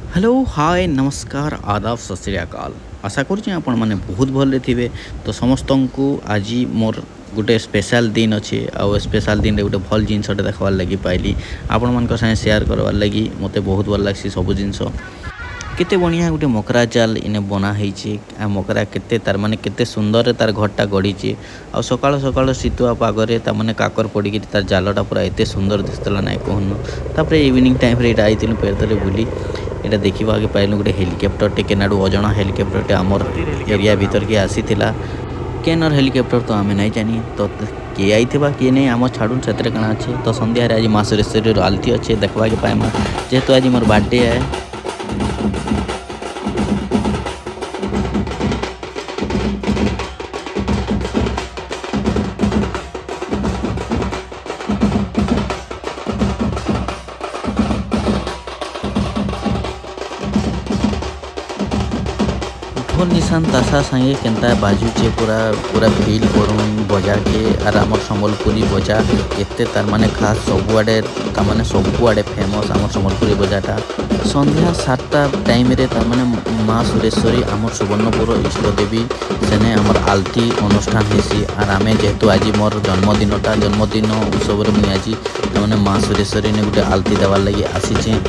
Hello hi नमस्कार आदाब सत श्री अकाल। आशा करुँचे आपण मैंने बहुत भले थे। तो समस्त को आज मोर गोटे स्पेशल दिन अच्छे आउ स्पेशल दिन गोटे भल जिनसटे देखबार लगी पाइली आपण मान साथ सेयार करवार लगी मते बहुत भल लगी सब जिनस केते बढ़िया गोटे मकरा जाल इने बना होइए। आ मकरा केते तार माने केते सुंदर तार घरटा गढ़ी आ सकाळ सकाळ शीतुआ पागरे ता माने काकर पड़ी तार जालटा पूरा एते सुंदर दिसतला ना कहून। तापर इवनिंग टाइम रे आइतिलु पेरतले बुली एटा देखा के पाइलु गोटे हेलिकप्टर टे केनाडू अजणा हेलिकप्टर टे आमर एरिया भीतर के आसी थिला। केनर हेलिकप्टर तो आमे नहीं जानी तो किए आईथिबा किए नहीं आम छाड़ून से कणा अच्छे। तो संध्या आज माँ सुरेश्वरी आलती अच्छे देखवा के पाएमा जेहेतु आज मोर बर्थडे है। ढोल निशान तासा संगे केनता बाजुचे पूरा पूरा फील करूँ बजा के आर आम सम्बलपुरी बजा एते तार माने खास सबुआड़े तार माने सबुआड़े फेमस आम सम्बलपुरी बजाटा। संध्या 7टा टाइम रे तार माने माँ सुरेश्वरी आम सुवर्णपुर इष्ट देवी सेने आमर आलती अनुष्ठान हेसी। आर आमे जेहेतु आज मोर जन्मदिनटा जन्मदिन उत्सव मुझे आज तार माने माँ सुरेश्वरी ने गोटे आलती देवार लगी आसीचे।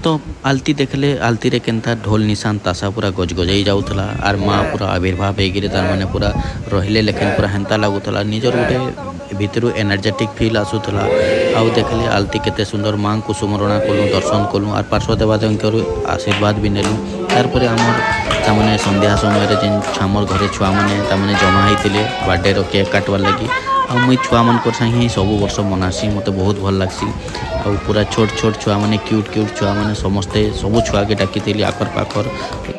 तो आलती देखले आलती रे केनता ढोल निशान तासा पूरा गजगजाई जाउथला आर माँ पूरा आविर्भाव होगी तार माने पूरा रहिले लेकिन पूरा हेंता लगुला निजर गोटे भितरू एनर्जेटिक फील आसूला आउ देखले आलती केते सुंदर माँ को सुमरणा कलु दर्शन कलु आर पार्श्व देवादेव आशीर्वाद भी नेलु तारपर आमर ताने संध्या समय जेन आमर घरे छुआ मैंने जमा होते बर्थडे केक काटवार लगी आ मुई छुआ मन ही सब वर्ष मनासी मत बहुत भल लगसी आ पूरा छोट छोट छुआ मैंने क्यूट क्यूट छुआ मैंने समस्ते सब छुआ के डाकी आकर पाखर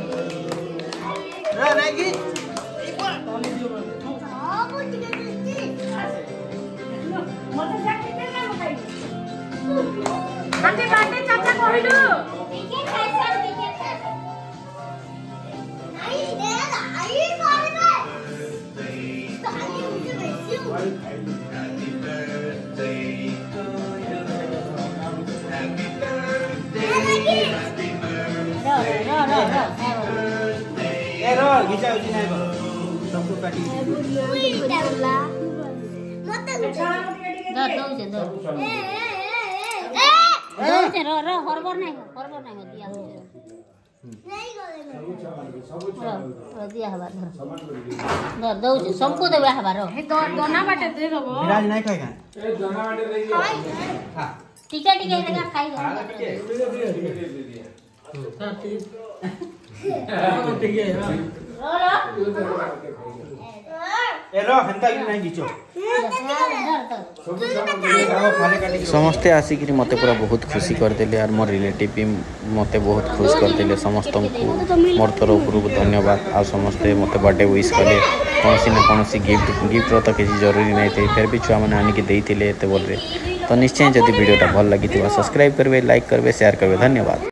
सबको देबे हबारो दोना बाटे दे दबो विराज नहीं खाएगा ए दोना बाटे दे हां टिके टिके लगा खाई ठीक है रो हंता कि नहीं गिचो समस्ते आसिक मत पूरा बहुत खुशी करदे और मोर रिलेटिव भी मत बहुत खुश करदे समस्त को मोर तरफ धन्यवाद आ समस्ते मत बर्थडे विश कले कौन ना कौन गिफ्ट तो किसी जरूरी नहीं थे फिर भी छुआ मैंने आनिक देते बोल तो निश्चय जब वीडियोटा भल लगी सब्सक्राइब करेंगे लाइक करेंगे शेयर करेंगे धन्यवाद।